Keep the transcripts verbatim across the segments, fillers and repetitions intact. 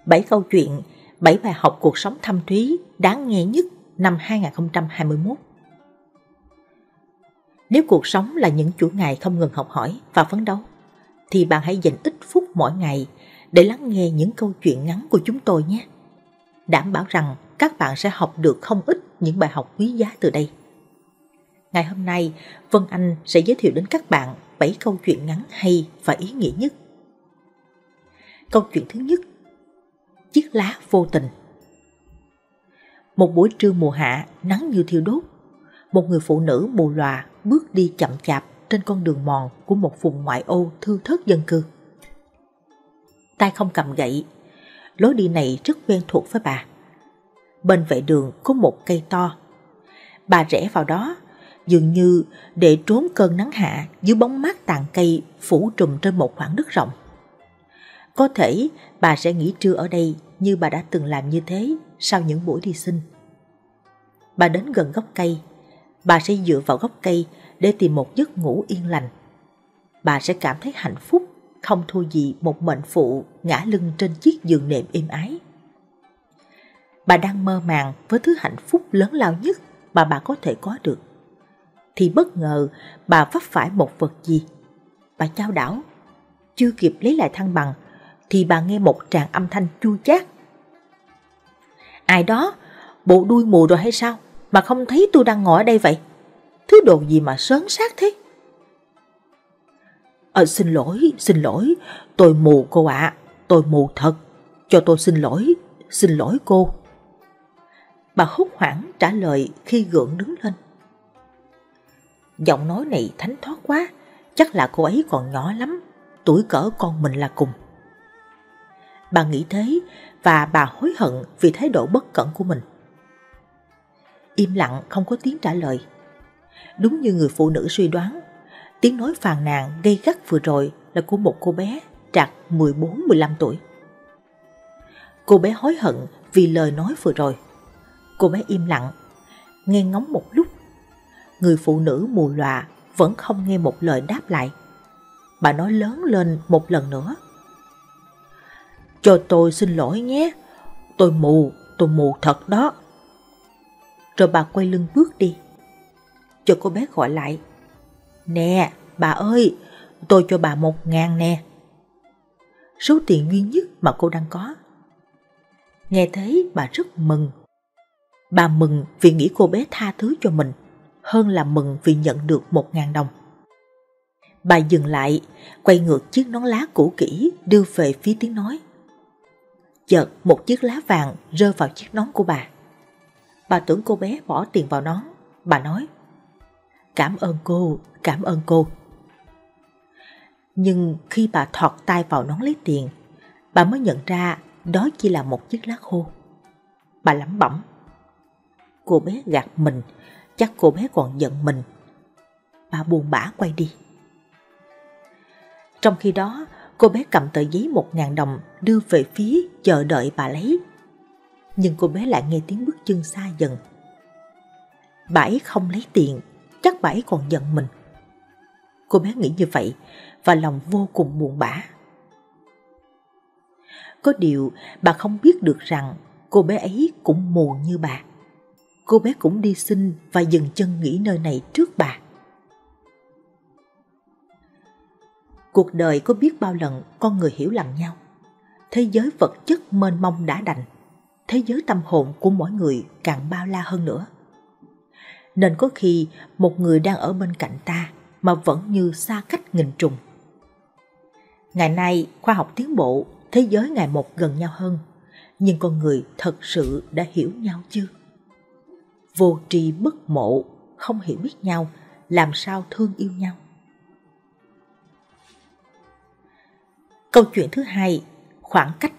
bảy câu chuyện, bảy bài học cuộc sống thâm thúy đáng nghe nhất năm hai không hai mốt. Nếu cuộc sống là những chuỗi ngày không ngừng học hỏi và phấn đấu, thì bạn hãy dành ít phút mỗi ngày để lắng nghe những câu chuyện ngắn của chúng tôi nhé. Đảm bảo rằng các bạn sẽ học được không ít những bài học quý giá từ đây. Ngày hôm nay, Vân Anh sẽ giới thiệu đến các bạn bảy câu chuyện ngắn hay và ý nghĩa nhất. Câu chuyện thứ nhất: Chiếc lá vô tình. Một buổi trưa mùa hạ, nắng như thiêu đốt, một người phụ nữ mù lòa bước đi chậm chạp trên con đường mòn của một vùng ngoại ô thưa thớt dân cư. Tay không cầm gậy, lối đi này rất quen thuộc với bà. Bên vệ đường có một cây to. Bà rẽ vào đó, dường như để trốn cơn nắng hạ dưới bóng mát tàn cây phủ trùm trên một khoảng đất rộng. Có thể bà sẽ nghỉ trưa ở đây như bà đã từng làm như thế sau những buổi đi sinh. Bà đến gần gốc cây, bà sẽ dựa vào gốc cây để tìm một giấc ngủ yên lành. Bà sẽ cảm thấy hạnh phúc không thua gì một mệnh phụ ngã lưng trên chiếc giường nệm êm ái. Bà đang mơ màng với thứ hạnh phúc lớn lao nhất mà bà có thể có được, thì bất ngờ bà vấp phải một vật gì. Bà chao đảo, chưa kịp lấy lại thăng bằng thì bà nghe một tràng âm thanh chua chát. Ai đó, bộ đuôi mù rồi hay sao mà không thấy tôi đang ngồi ở đây vậy? Thứ đồ gì mà sớn xác thế? Ờ, xin lỗi, xin lỗi, tôi mù cô ạ, à, tôi mù thật, cho tôi xin lỗi, xin lỗi cô. Bà hốt hoảng trả lời khi gượng đứng lên. Giọng nói này thánh thót quá, chắc là cô ấy còn nhỏ lắm, tuổi cỡ con mình là cùng. Bà nghĩ thế và bà hối hận vì thái độ bất cẩn của mình. Im lặng không có tiếng trả lời. Đúng như người phụ nữ suy đoán, tiếng nói phàn nàn gay gắt vừa rồi là của một cô bé trạc mười bốn mười lăm tuổi. Cô bé hối hận vì lời nói vừa rồi. Cô bé im lặng, nghe ngóng một lúc. Người phụ nữ mù lòa vẫn không nghe một lời đáp lại. Bà nói lớn lên một lần nữa. Cho tôi xin lỗi nhé, tôi mù, tôi mù thật đó. Rồi bà quay lưng bước đi. Cho cô bé gọi lại. Nè, bà ơi, tôi cho bà một ngàn nè. Số tiền duy nhất mà cô đang có. Nghe thế bà rất mừng. Bà mừng vì nghĩ cô bé tha thứ cho mình, hơn là mừng vì nhận được một ngàn đồng. Bà dừng lại, quay ngược chiếc nón lá cũ kỹ đưa về phía tiếng nói. Chợt một chiếc lá vàng rơi vào chiếc nón của bà. Bà tưởng cô bé bỏ tiền vào nón. Bà nói: Cảm ơn cô, cảm ơn cô. Nhưng khi bà thọt tay vào nón lấy tiền, bà mới nhận ra đó chỉ là một chiếc lá khô. Bà lẩm bẩm: Cô bé gạt mình, chắc cô bé còn giận mình. Bà buồn bã quay đi. Trong khi đó, cô bé cầm tờ giấy một ngàn đồng đưa về phía chờ đợi bà lấy. Nhưng cô bé lại nghe tiếng bước chân xa dần. Bà ấy không lấy tiền, chắc bà ấy còn giận mình. Cô bé nghĩ như vậy và lòng vô cùng buồn bã. Có điều bà không biết được rằng cô bé ấy cũng mù như bà. Cô bé cũng đi xin và dừng chân nghỉ nơi này trước bà. Cuộc đời có biết bao lần con người hiểu lầm nhau. Thế giới vật chất mênh mông đã đành, thế giới tâm hồn của mỗi người càng bao la hơn nữa. Nên có khi một người đang ở bên cạnh ta mà vẫn như xa cách nghìn trùng. Ngày nay khoa học tiến bộ, thế giới ngày một gần nhau hơn, nhưng con người thật sự đã hiểu nhau chưa? Vô tri bất mộ, không hiểu biết nhau, làm sao thương yêu nhau? Câu chuyện thứ hai: Khoảng cách.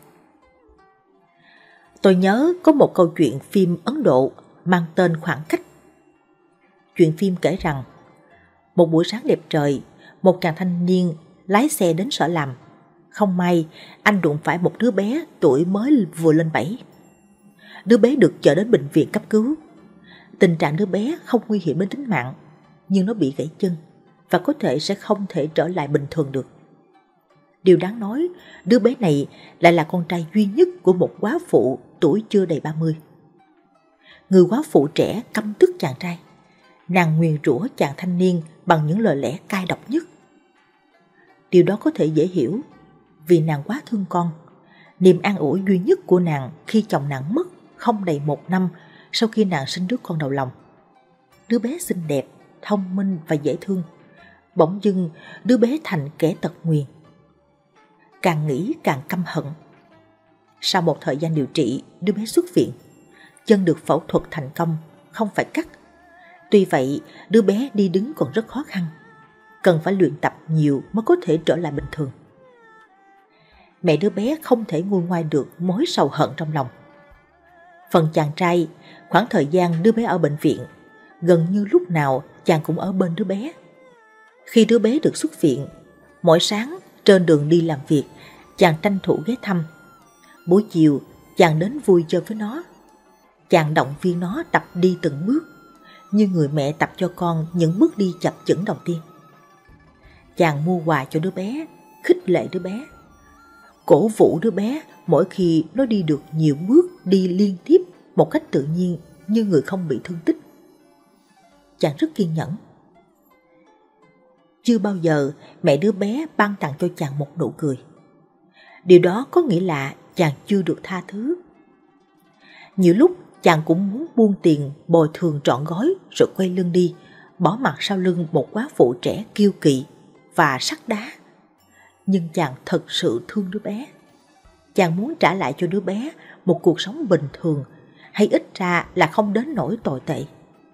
Tôi nhớ có một câu chuyện phim Ấn Độ mang tên Khoảng cách. Chuyện phim kể rằng một buổi sáng đẹp trời, một chàng thanh niên lái xe đến sở làm. Không may, anh đụng phải một đứa bé tuổi mới vừa lên bảy. Đứa bé được chở đến bệnh viện cấp cứu. Tình trạng đứa bé không nguy hiểm đến tính mạng, nhưng nó bị gãy chân và có thể sẽ không thể trở lại bình thường được. Điều đáng nói, đứa bé này lại là con trai duy nhất của một góa phụ tuổi chưa đầy ba mươi. Người góa phụ trẻ căm tức chàng trai. Nàng nguyền rủa chàng thanh niên bằng những lời lẽ cay độc nhất. Điều đó có thể dễ hiểu, vì nàng quá thương con. Niềm an ủi duy nhất của nàng khi chồng nàng mất không đầy một năm sau khi nàng sinh đứa con đầu lòng. Đứa bé xinh đẹp, thông minh và dễ thương. Bỗng dưng đứa bé thành kẻ tật nguyền. Càng nghĩ càng căm hận. Sau một thời gian điều trị, đứa bé xuất viện. Chân được phẫu thuật thành công, không phải cắt. Tuy vậy, đứa bé đi đứng còn rất khó khăn. Cần phải luyện tập nhiều mới có thể trở lại bình thường. Mẹ đứa bé không thể nguôi ngoai được mối sầu hận trong lòng. Phần chàng trai, khoảng thời gian đứa bé ở bệnh viện, gần như lúc nào chàng cũng ở bên đứa bé. Khi đứa bé được xuất viện, mỗi sáng trên đường đi làm việc, chàng tranh thủ ghé thăm. Buổi chiều, chàng đến vui chơi với nó. Chàng động viên nó tập đi từng bước, như người mẹ tập cho con những bước đi chập chững đầu tiên. Chàng mua quà cho đứa bé, khích lệ đứa bé, cổ vũ đứa bé mỗi khi nó đi được nhiều bước đi liên tiếp một cách tự nhiên như người không bị thương tích. Chàng rất kiên nhẫn. Chưa bao giờ mẹ đứa bé ban tặng cho chàng một nụ cười. Điều đó có nghĩa là chàng chưa được tha thứ. Nhiều lúc chàng cũng muốn buông tiền bồi thường trọn gói rồi quay lưng đi, bỏ mặt sau lưng một góa phụ trẻ kiêu kỵ và sắt đá. Nhưng chàng thật sự thương đứa bé. Chàng muốn trả lại cho đứa bé một cuộc sống bình thường, hay ít ra là không đến nỗi tồi tệ.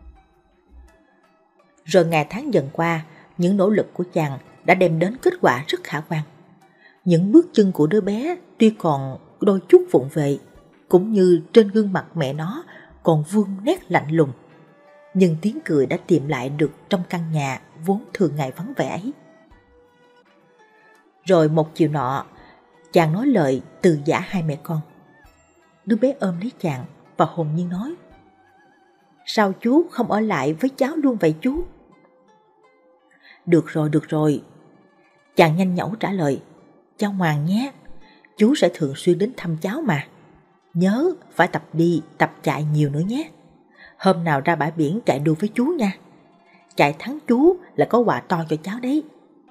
Rồi ngày tháng dần qua, những nỗ lực của chàng đã đem đến kết quả rất khả quan. Những bước chân của đứa bé tuy còn đôi chút vụng về, cũng như trên gương mặt mẹ nó còn vương nét lạnh lùng, nhưng tiếng cười đã tìm lại được trong căn nhà vốn thường ngày vắng vẻ ấy. Rồi một chiều nọ, chàng nói lời từ giã hai mẹ con. Đứa bé ôm lấy chàng và hồn nhiên nói: "Sao chú không ở lại với cháu luôn vậy chú?" "Được rồi, được rồi." Chàng nhanh nhẩu trả lời: "Cháu ngoan nhé, chú sẽ thường xuyên đến thăm cháu mà. Nhớ phải tập đi, tập chạy nhiều nữa nhé. Hôm nào ra bãi biển chạy đua với chú nha. Chạy thắng chú là có quà to cho cháu đấy."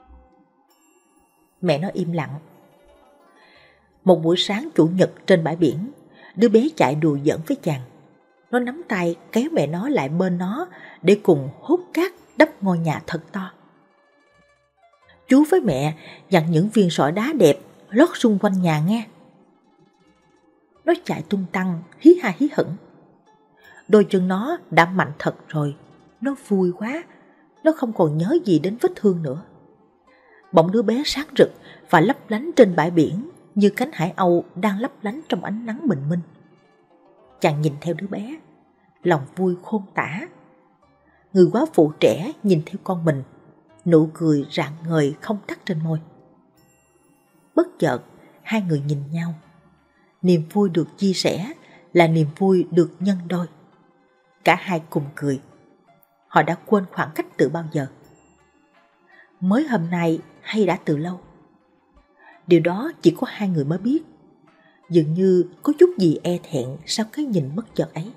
Mẹ nó im lặng. Một buổi sáng chủ nhật trên bãi biển, đứa bé chạy đùa giỡn với chàng. Nó nắm tay kéo mẹ nó lại bên nó để cùng hút cát đắp ngôi nhà thật to. "Chú với mẹ nhặt những viên sỏi đá đẹp lót xung quanh nhà nghe." Nó chạy tung tăng, hí ha hí hửng. Đôi chân nó đã mạnh thật rồi. Nó vui quá. Nó không còn nhớ gì đến vết thương nữa. Bỗng đứa bé sáng rực và lấp lánh trên bãi biển như cánh hải âu đang lấp lánh trong ánh nắng bình minh. Chàng nhìn theo đứa bé, lòng vui khôn tả. Người góa phụ trẻ nhìn theo con mình, nụ cười rạng ngời không tắt trên môi. Bất chợt, hai người nhìn nhau. Niềm vui được chia sẻ là niềm vui được nhân đôi. Cả hai cùng cười. Họ đã quên khoảng cách từ bao giờ. Mới hôm nay hay đã từ lâu? Điều đó chỉ có hai người mới biết. Dường như có chút gì e thẹn sau cái nhìn bất chợt ấy.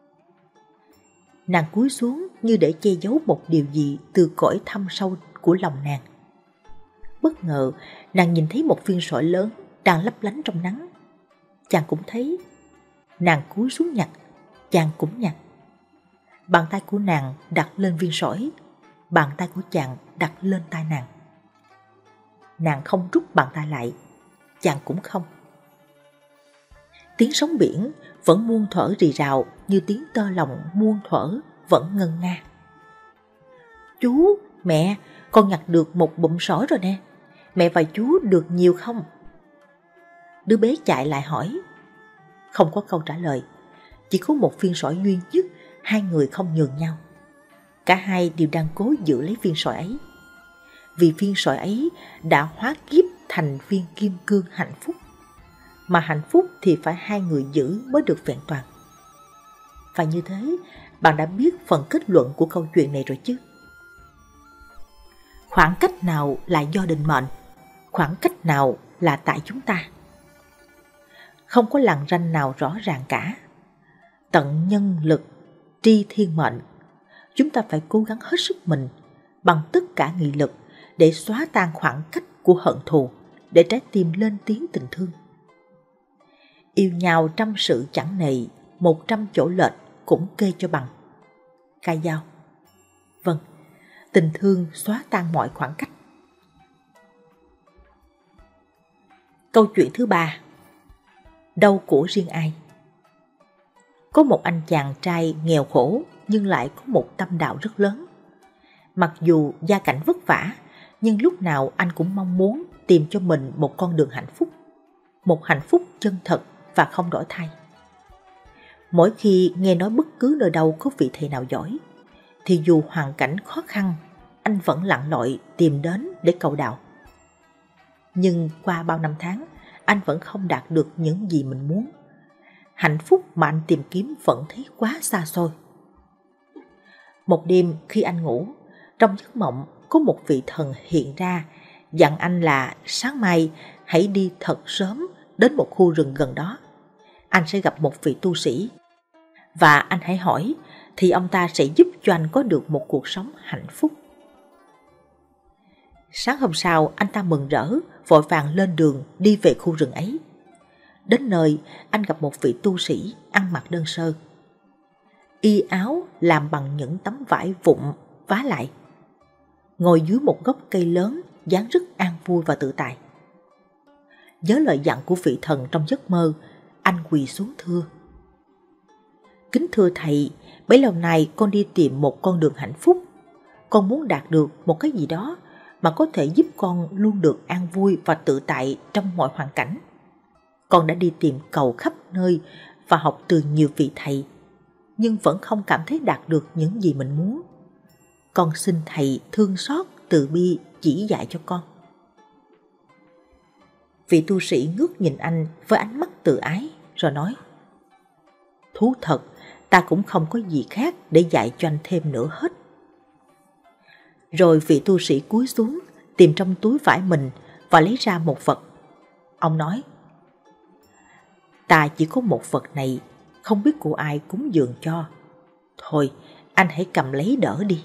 Nàng cúi xuống như để che giấu một điều gì từ cõi thâm sâu của lòng nàng. Bất ngờ, nàng nhìn thấy một viên sỏi lớn đang lấp lánh trong nắng. Chàng cũng thấy. Nàng cúi xuống nhặt, chàng cũng nhặt. Bàn tay của nàng đặt lên viên sỏi, bàn tay của chàng đặt lên tay nàng. Nàng không rút bàn tay lại, chàng cũng không. Tiếng sóng biển vẫn muôn thuở rì rào như tiếng tơ lòng muôn thuở vẫn ngân nga. "Chú, mẹ, con nhặt được một bụm sỏi rồi nè. Mẹ và chú được nhiều không?" Đứa bé chạy lại hỏi. Không có câu trả lời. Chỉ có một viên sỏi duy nhất, hai người không nhường nhau. Cả hai đều đang cố giữ lấy viên sỏi ấy. Vì viên sỏi ấy đã hóa kiếp thành viên kim cương hạnh phúc. Mà hạnh phúc thì phải hai người giữ mới được vẹn toàn. Và như thế, bạn đã biết phần kết luận của câu chuyện này rồi chứ. Khoảng cách nào là do định mệnh, khoảng cách nào là tại chúng ta. Không có lằn ranh nào rõ ràng cả. Tận nhân lực, tri thiên mệnh, chúng ta phải cố gắng hết sức mình bằng tất cả nghị lực để xóa tan khoảng cách của hận thù, để trái tim lên tiếng tình thương. Yêu nhau trăm sự chẳng nề, một trăm chỗ lệch cũng kê cho bằng. Ca Dao. Vâng, tình thương xóa tan mọi khoảng cách. Câu chuyện thứ ba. Đau của riêng ai? Có một anh chàng trai nghèo khổ nhưng lại có một tâm đạo rất lớn. Mặc dù gia cảnh vất vả, nhưng lúc nào anh cũng mong muốn tìm cho mình một con đường hạnh phúc. Một hạnh phúc chân thật và không đổi thay. Mỗi khi nghe nói bất cứ nơi đâu có vị thầy nào giỏi, thì dù hoàn cảnh khó khăn, anh vẫn lặn lội tìm đến để cầu đạo. Nhưng qua bao năm tháng, anh vẫn không đạt được những gì mình muốn. Hạnh phúc mà anh tìm kiếm vẫn thấy quá xa xôi. Một đêm khi anh ngủ, trong giấc mộng có một vị thần hiện ra, dặn anh là sáng mai hãy đi thật sớm đến một khu rừng gần đó. Anh sẽ gặp một vị tu sĩ, và anh hãy hỏi thì ông ta sẽ giúp cho anh có được một cuộc sống hạnh phúc. Sáng hôm sau, anh ta mừng rỡ, vội vàng lên đường đi về khu rừng ấy. Đến nơi, anh gặp một vị tu sĩ ăn mặc đơn sơ. Y áo làm bằng những tấm vải vụn vá lại. Ngồi dưới một gốc cây lớn, dáng rất an vui và tự tại. Nhớ lời dặn của vị thần trong giấc mơ, anh quỳ xuống thưa: Kính thưa thầy, bấy lâu nay con đi tìm một con đường hạnh phúc. Con muốn đạt được một cái gì đó mà có thể giúp con luôn được an vui và tự tại trong mọi hoàn cảnh. Con đã đi tìm cầu khắp nơi và học từ nhiều vị thầy, nhưng vẫn không cảm thấy đạt được những gì mình muốn. Con xin thầy thương xót, từ bi chỉ dạy cho con. Vị tu sĩ ngước nhìn anh với ánh mắt từ ái rồi nói: Thú thật, ta cũng không có gì khác để dạy cho anh thêm nữa hết. Rồi vị tu sĩ cúi xuống tìm trong túi vải mình và lấy ra một vật. Ông nói: Ta chỉ có một vật này, không biết của ai cúng dường cho. Thôi, anh hãy cầm lấy đỡ đi.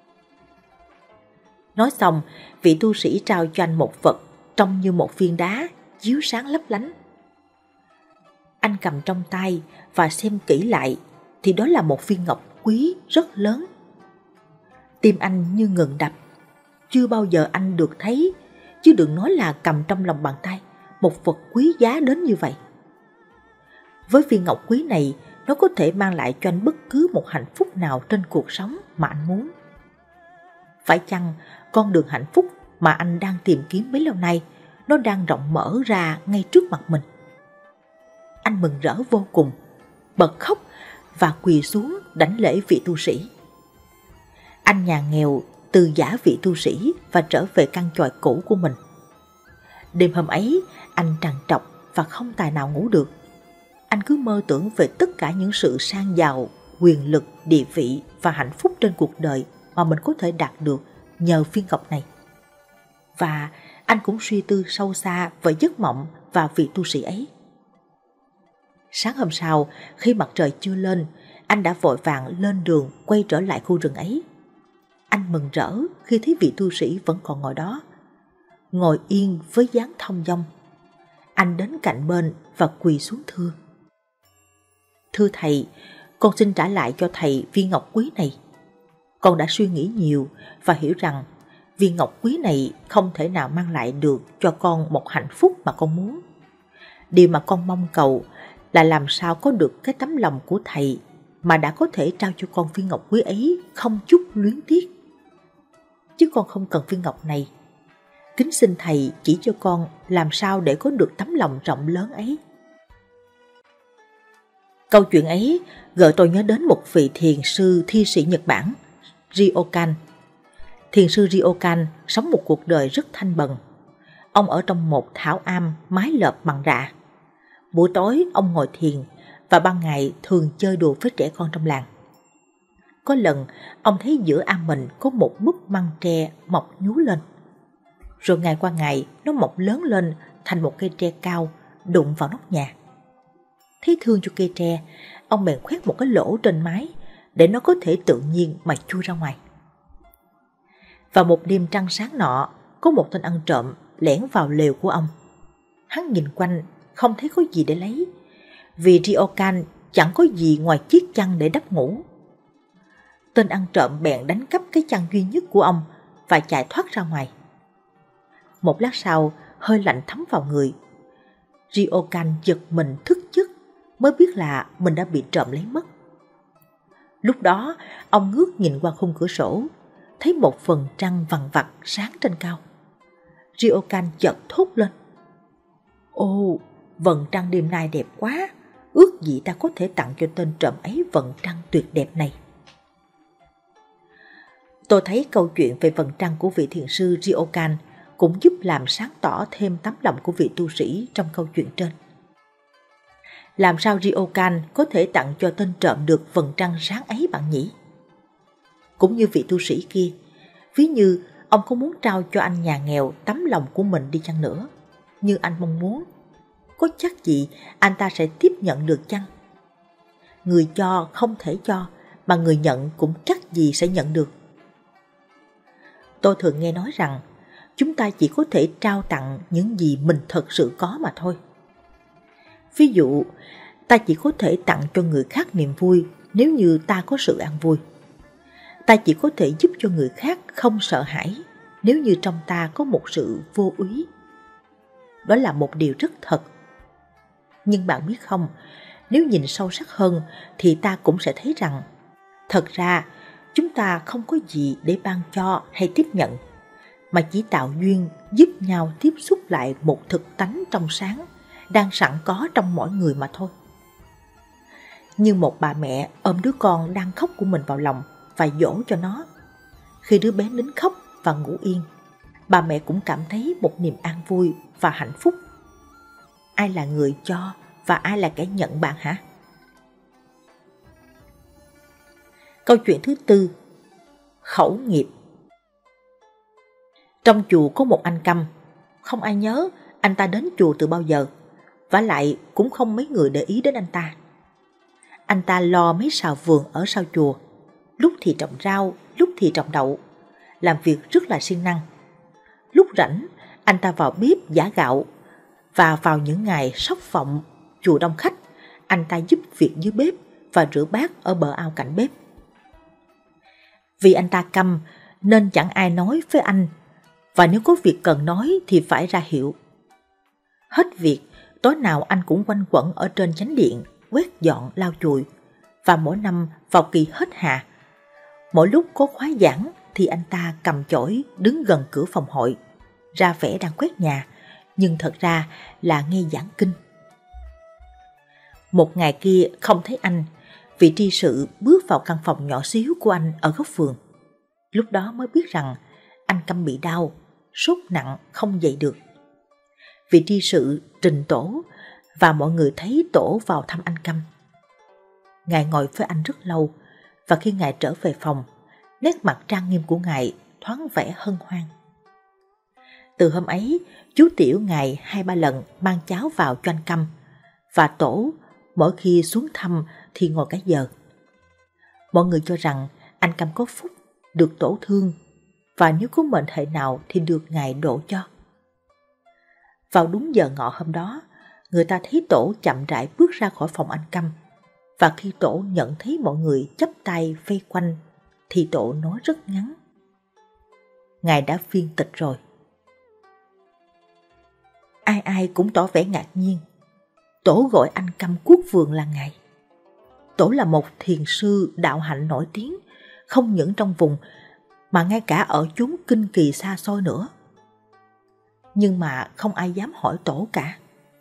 Nói xong, vị tu sĩ trao cho anh một vật trông như một viên đá chiếu sáng lấp lánh. Anh cầm trong tay và xem kỹ lại thì đó là một viên ngọc quý rất lớn. Tim anh như ngừng đập. Chưa bao giờ anh được thấy, chứ đừng nói là cầm trong lòng bàn tay, một vật quý giá đến như vậy. Với viên ngọc quý này, nó có thể mang lại cho anh bất cứ một hạnh phúc nào trên cuộc sống mà anh muốn. Phải chăng con đường hạnh phúc mà anh đang tìm kiếm bấy lâu nay, nó đang rộng mở ra ngay trước mặt mình? Anh mừng rỡ vô cùng, bật khóc và quỳ xuống đảnh lễ vị tu sĩ. Anh nhà nghèo từ giả vị tu sĩ và trở về căn chòi cũ của mình. Đêm hôm ấy, anh trằn trọc và không tài nào ngủ được. Anh cứ mơ tưởng về tất cả những sự sang giàu, quyền lực, địa vị và hạnh phúc trên cuộc đời mà mình có thể đạt được nhờ viên ngọc này. Và anh cũng suy tư sâu xa về giấc mộng và vị tu sĩ ấy. Sáng hôm sau, khi mặt trời chưa lên, anh đã vội vàng lên đường quay trở lại khu rừng ấy. Anh mừng rỡ khi thấy vị tu sĩ vẫn còn ngồi đó, ngồi yên với dáng thong dong. Anh đến cạnh bên và quỳ xuống thưa: Thưa thầy, con xin trả lại cho thầy viên ngọc quý này. Con đã suy nghĩ nhiều và hiểu rằng viên ngọc quý này không thể nào mang lại được cho con một hạnh phúc mà con muốn. Điều mà con mong cầu là làm sao có được cái tấm lòng của thầy mà đã có thể trao cho con viên ngọc quý ấy không chút luyến tiếc. Chứ con không cần viên ngọc này. Kính xin thầy chỉ cho con làm sao để có được tấm lòng rộng lớn ấy. Câu chuyện ấy gợi tôi nhớ đến một vị thiền sư thi sĩ Nhật Bản, Ryokan. Thiền sư Ryokan sống một cuộc đời rất thanh bần. Ông ở trong một thảo am mái lợp bằng rạ. Buổi tối ông ngồi thiền và ban ngày thường chơi đùa với trẻ con trong làng. Có lần ông thấy giữa am mình có một bức măng tre mọc nhú lên. Rồi ngày qua ngày nó mọc lớn lên thành một cây tre cao đụng vào nóc nhà. Thấy thương cho cây tre, ông bèn khoét một cái lỗ trên mái để nó có thể tự nhiên mà chui ra ngoài. Vào một đêm trăng sáng nọ, có một tên ăn trộm lẻn vào lều của ông. Hắn nhìn quanh không thấy có gì để lấy, vì Ryokan chẳng có gì ngoài chiếc chăn để đắp ngủ. Tên ăn trộm bèn đánh cắp cái chăn duy nhất của ông và chạy thoát ra ngoài. Một lát sau, hơi lạnh thấm vào người. Ryokan giật mình thức giấc, mới biết là mình đã bị trộm lấy mất. Lúc đó, ông ngước nhìn qua khung cửa sổ, thấy một phần trăng vằn vặt sáng trên cao. Ryokan chợt thốt lên: "Ồ, vầng trăng đêm nay đẹp quá, ước gì ta có thể tặng cho tên trộm ấy vầng trăng tuyệt đẹp này." Tôi thấy câu chuyện về vầng trăng của vị thiền sư Ryokan cũng giúp làm sáng tỏ thêm tấm lòng của vị tu sĩ trong câu chuyện trên. Làm sao Ryokan có thể tặng cho tên trộm được vầng trăng sáng ấy bạn nhỉ? Cũng như vị tu sĩ kia, ví như ông có muốn trao cho anh nhà nghèo tấm lòng của mình đi chăng nữa, như anh mong muốn, có chắc gì anh ta sẽ tiếp nhận được chăng? Người cho không thể cho, mà người nhận cũng chắc gì sẽ nhận được. Tôi thường nghe nói rằng chúng ta chỉ có thể trao tặng những gì mình thật sự có mà thôi. Ví dụ, ta chỉ có thể tặng cho người khác niềm vui nếu như ta có sự an vui. Ta chỉ có thể giúp cho người khác không sợ hãi nếu như trong ta có một sự vô úy. Đó là một điều rất thật. Nhưng bạn biết không, nếu nhìn sâu sắc hơn thì ta cũng sẽ thấy rằng thật ra chúng ta không có gì để ban cho hay tiếp nhận, mà chỉ tạo duyên giúp nhau tiếp xúc lại một thực tánh trong sáng đang sẵn có trong mỗi người mà thôi. Như một bà mẹ ôm đứa con đang khóc của mình vào lòng và dỗ cho nó. Khi đứa bé nín khóc và ngủ yên, bà mẹ cũng cảm thấy một niềm an vui và hạnh phúc. Ai là người cho và ai là kẻ nhận bạn hả? Câu chuyện thứ tư, khẩu nghiệp. Trong chùa có một anh câm, không ai nhớ anh ta đến chùa từ bao giờ, vả lại cũng không mấy người để ý đến anh ta. Anh ta lo mấy sào vườn ở sau chùa, lúc thì trồng rau, lúc thì trồng đậu, làm việc rất là siêng năng. Lúc rảnh, anh ta vào bếp giã gạo, và vào những ngày sóc vọng chùa đông khách, anh ta giúp việc dưới bếp và rửa bát ở bờ ao cạnh bếp. Vì anh ta câm nên chẳng ai nói với anh, và nếu có việc cần nói thì phải ra hiệu. Hết việc, tối nào anh cũng quanh quẩn ở trên chánh điện, quét dọn lau chùi, và mỗi năm vào kỳ hết hạ, mỗi lúc có khóa giảng thì anh ta cầm chổi đứng gần cửa phòng hội, ra vẻ đang quét nhà, nhưng thật ra là nghe giảng kinh. Một ngày kia không thấy anh, vị tri sự bước vào căn phòng nhỏ xíu của anh ở góc vườn. Lúc đó mới biết rằng anh câm bị đau, sốt nặng không dậy được. Vị tri sự trình tổ và mọi người thấy tổ vào thăm anh câm. Ngài ngồi với anh rất lâu, và khi Ngài trở về phòng, nét mặt trang nghiêm của Ngài thoáng vẻ hân hoan. Từ hôm ấy, chú tiểu Ngài hai ba lần mang cháo vào cho anh câm, và tổ mỗi khi xuống thăm thì ngồi cả giờ. Mọi người cho rằng anh câm có phúc, được tổ thương, và nếu có mệnh hệ nào thì được Ngài độ cho. Vào đúng giờ ngọ hôm đó, người ta thấy tổ chậm rãi bước ra khỏi phòng anh câm, và khi tổ nhận thấy mọi người chắp tay vây quanh thì tổ nói rất ngắn: Ngài đã viên tịch rồi. Ai ai cũng tỏ vẻ ngạc nhiên. Tổ gọi anh câm quốc vườn là Ngài. Tổ là một thiền sư đạo hạnh nổi tiếng, không những trong vùng mà ngay cả ở chốn kinh kỳ xa xôi nữa. Nhưng mà không ai dám hỏi tổ cả.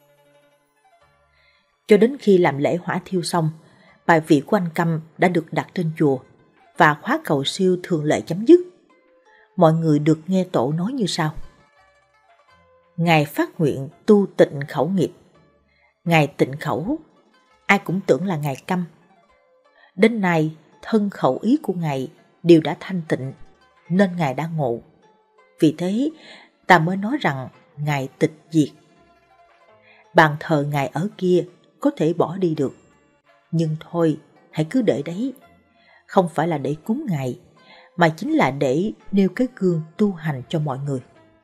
Cho đến khi làm lễ hỏa thiêu xong, bài vị của anh câm đã được đặt trên chùa và khóa cầu siêu thường lệ chấm dứt. Mọi người được nghe tổ nói như sau: Ngài phát nguyện tu tịnh khẩu nghiệp. Ngài tịnh khẩu, ai cũng tưởng là Ngài câm. Đến nay, thân khẩu ý của Ngài đều đã thanh tịnh, nên Ngài đã ngộ. Vì thế, ta mới nói rằng ngài tịch diệt. Bàn thờ ngài ở kia có thể bỏ đi được, nhưng thôi, hãy cứ để đấy. Không phải là để cúng ngài, mà chính là để nêu cái gương tu hành cho mọi người.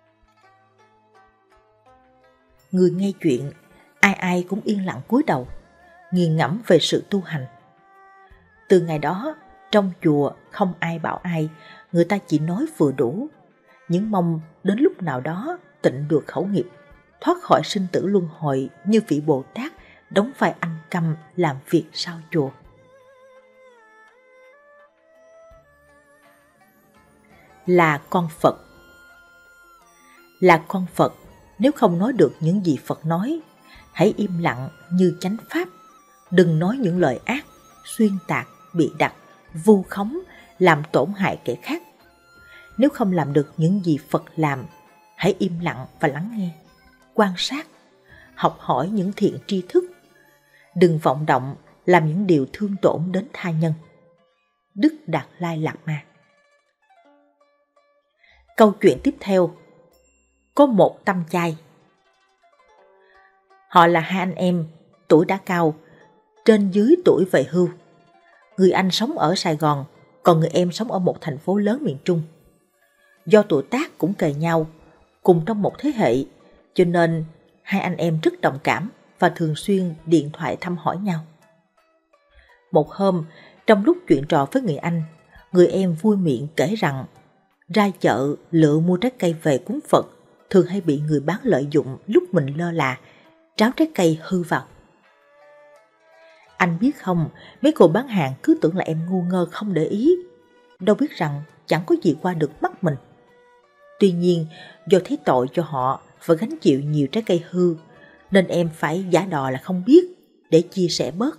Người nghe chuyện, ai ai cũng yên lặng cúi đầu, nghiền ngẫm về sự tu hành. Từ ngày đó, trong chùa không ai bảo ai, người ta chỉ nói vừa đủ, những mong đến lúc nào đó tịnh được khẩu nghiệp, thoát khỏi sinh tử luân hồi như vị Bồ Tát đóng vai anh câm làm việc sau chùa. Là con Phật. Là con Phật, nếu không nói được những gì Phật nói, hãy im lặng như chánh pháp, đừng nói những lời ác, xuyên tạc, bịa đặt, vu khống, làm tổn hại kẻ khác. Nếu không làm được những gì Phật làm, hãy im lặng và lắng nghe, quan sát, học hỏi những thiện tri thức. Đừng vọng động làm những điều thương tổn đến tha nhân. Đức Đạt Lai Lạt Ma. Câu chuyện tiếp theo. Có một tâm chai. Họ là hai anh em, tuổi đã cao, trên dưới tuổi về hưu. Người anh sống ở Sài Gòn, còn người em sống ở một thành phố lớn miền Trung. Do tuổi tác cũng kề nhau, cùng trong một thế hệ, cho nên hai anh em rất đồng cảm và thường xuyên điện thoại thăm hỏi nhau. Một hôm, trong lúc chuyện trò với người anh, người em vui miệng kể rằng ra chợ lựa mua trái cây về cúng Phật thường hay bị người bán lợi dụng lúc mình lơ là, tráo trái cây hư vào. Anh biết không, mấy cô bán hàng cứ tưởng là em ngu ngơ không để ý, đâu biết rằng chẳng có gì qua được mắt mình. Tuy nhiên, do thấy tội cho họ và gánh chịu nhiều trái cây hư, nên em phải giả đò là không biết để chia sẻ bớt.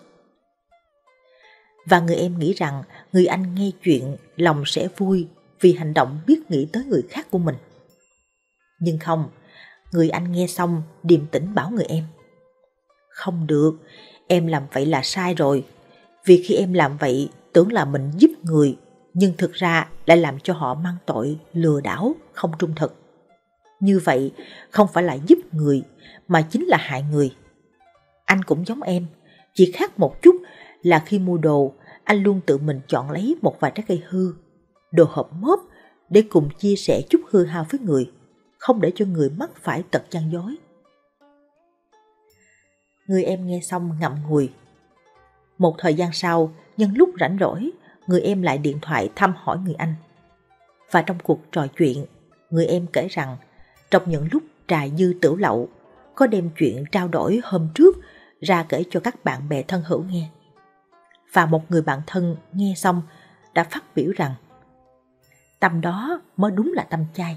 Và người em nghĩ rằng người anh nghe chuyện lòng sẽ vui vì hành động biết nghĩ tới người khác của mình. Nhưng không, người anh nghe xong điềm tĩnh bảo người em: không được, em làm vậy là sai rồi. Vì khi em làm vậy tưởng là mình giúp người, nhưng thực ra lại làm cho họ mang tội lừa đảo, không trung thực. Như vậy không phải là giúp người mà chính là hại người. Anh cũng giống em, chỉ khác một chút là khi mua đồ, anh luôn tự mình chọn lấy một vài trái cây hư, đồ hộp mớp để cùng chia sẻ chút hư hao với người, không để cho người mắc phải tật gian dối. Người em nghe xong ngậm ngùi. Một thời gian sau, nhân lúc rảnh rỗi, người em lại điện thoại thăm hỏi người anh. Và trong cuộc trò chuyện, người em kể rằng trong những lúc trà dư tửu lậu, có đem chuyện trao đổi hôm trước ra kể cho các bạn bè thân hữu nghe. Và một người bạn thân nghe xong đã phát biểu rằng tâm đó mới đúng là tâm chai.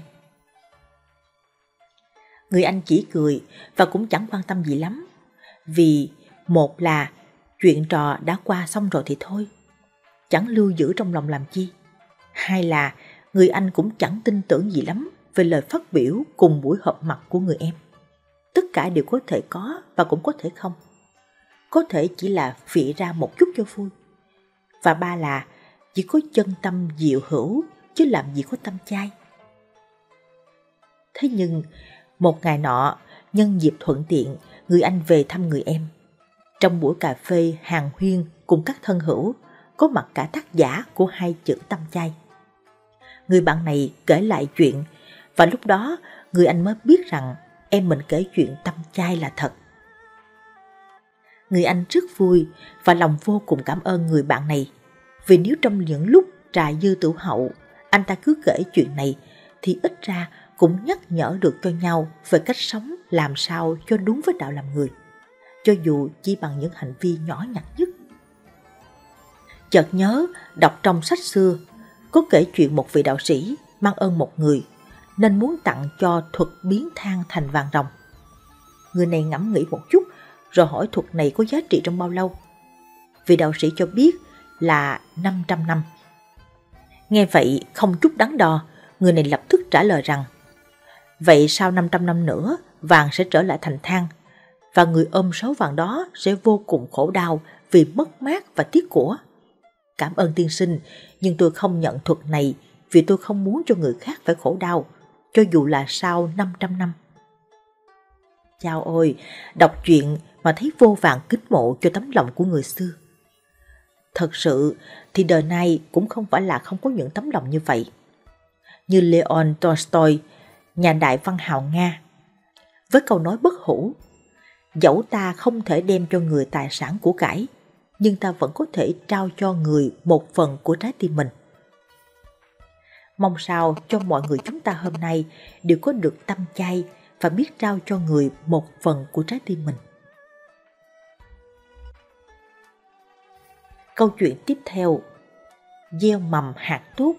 Người anh chỉ cười và cũng chẳng quan tâm gì lắm, vì một là chuyện trò đã qua xong rồi thì thôi, chẳng lưu giữ trong lòng làm chi. Hai là người anh cũng chẳng tin tưởng gì lắm về lời phát biểu cùng buổi họp mặt của người em. Tất cả đều có thể có và cũng có thể không. Có thể chỉ là phị ra một chút cho vui. Và ba là chỉ có chân tâm diệu hữu, chứ làm gì có tâm chai. Thế nhưng một ngày nọ, nhân dịp thuận tiện, người anh về thăm người em. Trong buổi cà phê hàng huyên cùng các thân hữu, có mặt cả tác giả của hai chữ tâm chai. Người bạn này kể lại chuyện, và lúc đó người anh mới biết rằng em mình kể chuyện tâm chai là thật. Người anh rất vui và lòng vô cùng cảm ơn người bạn này, vì nếu trong những lúc trà dư tửu hậu anh ta cứ kể chuyện này thì ít ra cũng nhắc nhở được cho nhau về cách sống làm sao cho đúng với đạo làm người, cho dù chỉ bằng những hành vi nhỏ nhặt nhất. Chợt nhớ đọc trong sách xưa có kể chuyện một vị đạo sĩ mang ơn một người nên muốn tặng cho thuật biến than thành vàng ròng. Người này ngẫm nghĩ một chút rồi hỏi thuật này có giá trị trong bao lâu. Vị đạo sĩ cho biết là năm trăm năm. Nghe vậy không chút đắn đo, người này lập tức trả lời rằng vậy sau năm trăm năm nữa vàng sẽ trở lại thành than, và người ôm số vàng đó sẽ vô cùng khổ đau vì mất mát và tiếc của. Cảm ơn tiên sinh, nhưng tôi không nhận thuật này vì tôi không muốn cho người khác phải khổ đau, cho dù là sau năm trăm năm. Chao ôi, đọc truyện mà thấy vô vàn kính mộ cho tấm lòng của người xưa. Thật sự thì đời này cũng không phải là không có những tấm lòng như vậy. Như Leon Tolstoy, nhà đại văn hào Nga, với câu nói bất hủ: dẫu ta không thể đem cho người tài sản của cải, nhưng ta vẫn có thể trao cho người một phần của trái tim mình. Mong sao cho mọi người chúng ta hôm nay đều có được tâm chay và biết trao cho người một phần của trái tim mình. Câu chuyện tiếp theo: gieo mầm hạt tốt.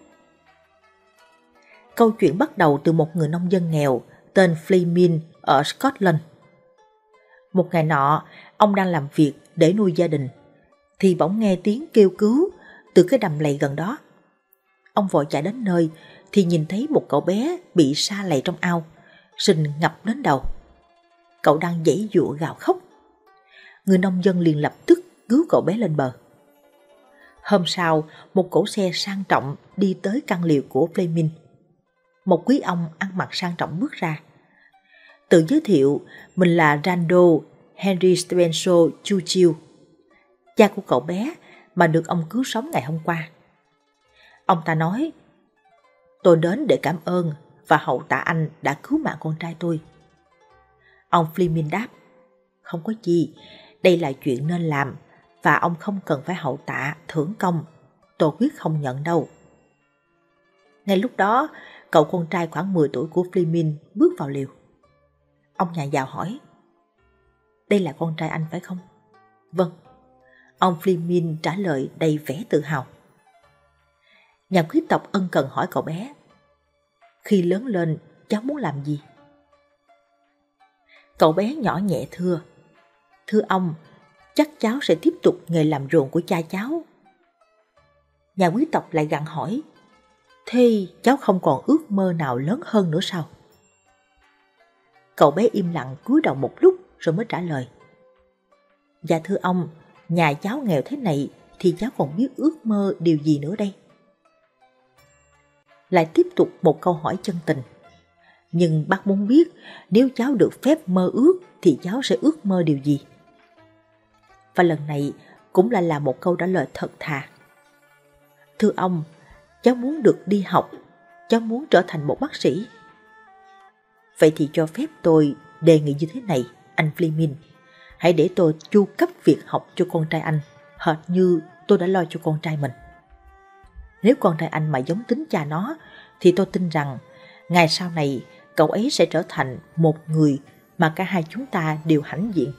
Câu chuyện bắt đầu từ một người nông dân nghèo tên Fleming ở Scotland. Một ngày nọ, ông đang làm việc để nuôi gia đình, thì bỗng nghe tiếng kêu cứu từ cái đầm lầy gần đó. Ông vội chạy đến nơi thì nhìn thấy một cậu bé bị sa lầy trong ao, sình ngập đến đầu. Cậu đang giãy giụa gào khóc. Người nông dân liền lập tức cứu cậu bé lên bờ. Hôm sau, một cỗ xe sang trọng đi tới căn liều của Fleming. Một quý ông ăn mặc sang trọng bước ra, tự giới thiệu mình là Randall Henry Spencer Churchill, cha của cậu bé mà được ông cứu sống ngày hôm qua. Ông ta nói: tôi đến để cảm ơn và hậu tạ anh đã cứu mạng con trai tôi. Ông Fleming đáp: không có gì, đây là chuyện nên làm và ông không cần phải hậu tạ thưởng công, tôi quyết không nhận đâu. Ngay lúc đó, cậu con trai khoảng mười tuổi của Fleming bước vào liều. Ông nhà giàu hỏi: đây là con trai anh phải không? Vâng, ông Fleming trả lời đầy vẻ tự hào. Nhà quý tộc ân cần hỏi cậu bé: khi lớn lên cháu muốn làm gì? Cậu bé nhỏ nhẹ thưa: thưa ông, chắc cháu sẽ tiếp tục nghề làm ruộng của cha cháu. Nhà quý tộc lại gặng hỏi: thế cháu không còn ước mơ nào lớn hơn nữa sao? Cậu bé im lặng cúi đầu một lúc rồi mới trả lời: dạ thưa ông, nhà cháu nghèo thế này thì cháu còn biết ước mơ điều gì nữa đây? Lại tiếp tục một câu hỏi chân tình: nhưng bác muốn biết nếu cháu được phép mơ ước thì cháu sẽ ước mơ điều gì? Và lần này cũng lại là một câu trả lời thật thà: thưa ông, cháu muốn được đi học, cháu muốn trở thành một bác sĩ. Vậy thì cho phép tôi đề nghị như thế này, anh Fleming, hãy để tôi chu cấp việc học cho con trai anh, hệt như tôi đã lo cho con trai mình. Nếu con trai anh mà giống tính cha nó, thì tôi tin rằng ngày sau này cậu ấy sẽ trở thành một người mà cả hai chúng ta đều hãnh diện.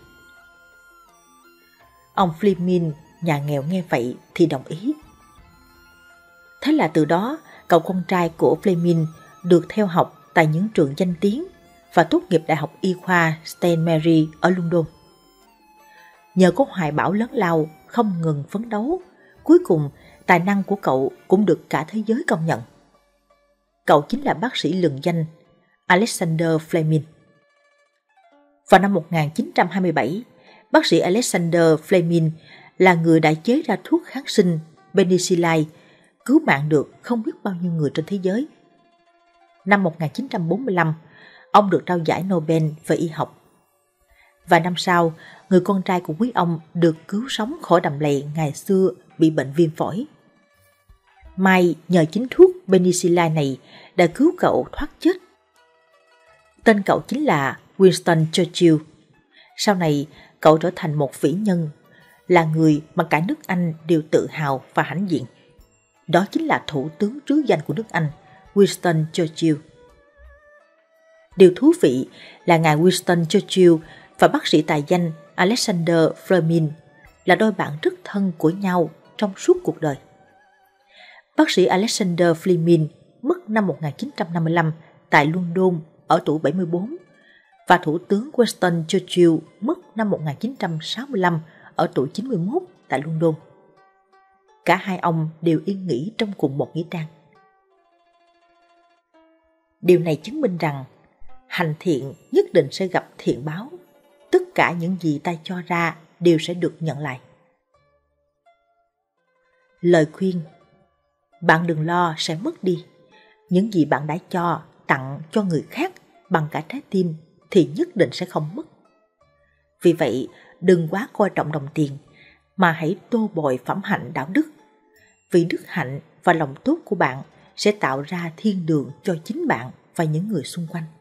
Ông Fleming, nhà nghèo nghe vậy thì đồng ý. Thế là từ đó, cậu con trai của Fleming được theo học tại những trường danh tiếng và tốt nghiệp Đại học Y khoa Saint Mary ở London. Nhờ có hoài bão lớn lao, không ngừng phấn đấu, cuối cùng tài năng của cậu cũng được cả thế giới công nhận. Cậu chính là bác sĩ lừng danh Alexander Fleming. Vào năm một nghìn chín trăm hai mươi bảy, bác sĩ Alexander Fleming là người đã chế ra thuốc kháng sinh penicillin, cứu mạng được không biết bao nhiêu người trên thế giới. Năm một nghìn chín trăm bốn mươi lăm, ông được trao giải Nobel về y học. Và năm sau, người con trai của quý ông được cứu sống khỏi đầm lầy ngày xưa bị bệnh viêm phổi. May nhờ chính thuốc penicillin này đã cứu cậu thoát chết. Tên cậu chính là Winston Churchill. Sau này, cậu trở thành một vĩ nhân, là người mà cả nước Anh đều tự hào và hãnh diện. Đó chính là thủ tướng trứ danh của nước Anh, Winston Churchill. Điều thú vị là ngài Winston Churchill và bác sĩ tài danh Alexander Fleming là đôi bạn rất thân của nhau trong suốt cuộc đời. Bác sĩ Alexander Fleming mất năm một nghìn chín trăm năm mươi lăm tại London ở tuổi bảy mươi bốn và thủ tướng Winston Churchill mất năm một nghìn chín trăm sáu mươi lăm ở tuổi chín mươi mốt tại London. Cả hai ông đều yên nghỉ trong cùng một nghĩa trang. Điều này chứng minh rằng hành thiện nhất định sẽ gặp thiện báo. Tất cả những gì ta cho ra đều sẽ được nhận lại. Lời khuyên: bạn đừng lo sẽ mất đi. Những gì bạn đã cho tặng cho người khác bằng cả trái tim thì nhất định sẽ không mất. Vì vậy, đừng quá coi trọng đồng tiền, mà hãy tô bồi phẩm hạnh đạo đức. Vì đức hạnh và lòng tốt của bạn sẽ tạo ra thiên đường cho chính bạn và những người xung quanh.